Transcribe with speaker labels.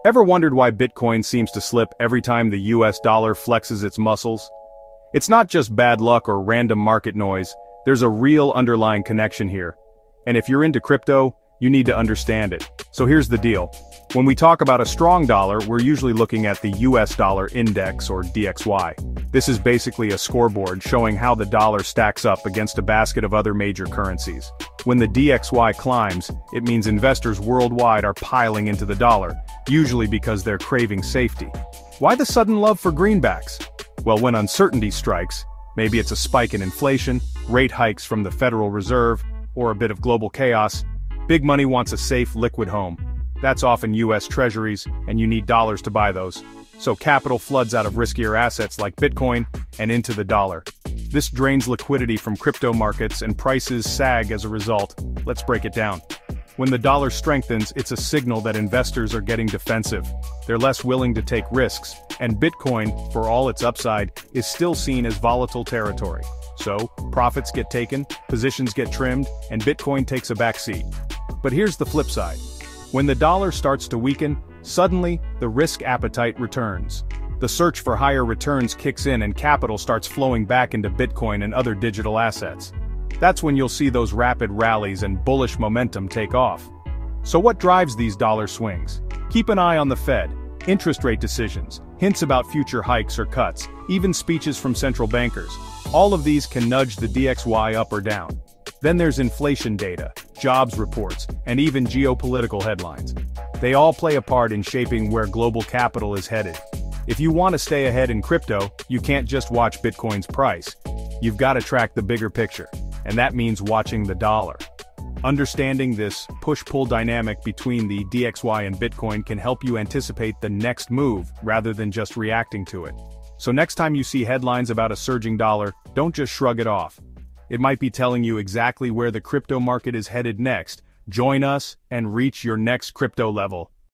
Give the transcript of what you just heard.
Speaker 1: Ever wondered why Bitcoin seems to slip every time the US dollar flexes its muscles? It's not just bad luck or random market noise, there's a real underlying connection here. And if you're into crypto, you need to understand it. So here's the deal. When we talk about a strong dollar, we're usually looking at the US dollar index or DXY. This is basically a scoreboard showing how the dollar stacks up against a basket of other major currencies. When the DXY climbs, it means investors worldwide are piling into the dollar, usually because they're craving safety. Why the sudden love for greenbacks? Well, when uncertainty strikes, maybe it's a spike in inflation, rate hikes from the Federal Reserve, or a bit of global chaos, big money wants a safe, liquid home. That's often US Treasuries, and you need dollars to buy those. So capital floods out of riskier assets like Bitcoin and into the dollar. This drains liquidity from crypto markets and prices sag as a result. Let's break it down. When the dollar strengthens, it's a signal that investors are getting defensive. They're less willing to take risks, and Bitcoin, for all its upside, is still seen as volatile territory. So, profits get taken, positions get trimmed, and Bitcoin takes a backseat. But here's the flip side. When the dollar starts to weaken, suddenly, the risk appetite returns. The search for higher returns kicks in and capital starts flowing back into Bitcoin and other digital assets. That's when you'll see those rapid rallies and bullish momentum take off. So what drives these dollar swings? Keep an eye on the Fed, interest rate decisions, hints about future hikes or cuts, even speeches from central bankers. All of these can nudge the DXY up or down. Then there's inflation data, jobs reports, and even geopolitical headlines. They all play a part in shaping where global capital is headed. If you want to stay ahead in crypto, you can't just watch Bitcoin's price. You've got to track the bigger picture, and that means watching the dollar. Understanding this push-pull dynamic between the DXY and Bitcoin can help you anticipate the next move rather than just reacting to it. So next time you see headlines about a surging dollar, don't just shrug it off. It might be telling you exactly where the crypto market is headed next. Join us and reach your next crypto level.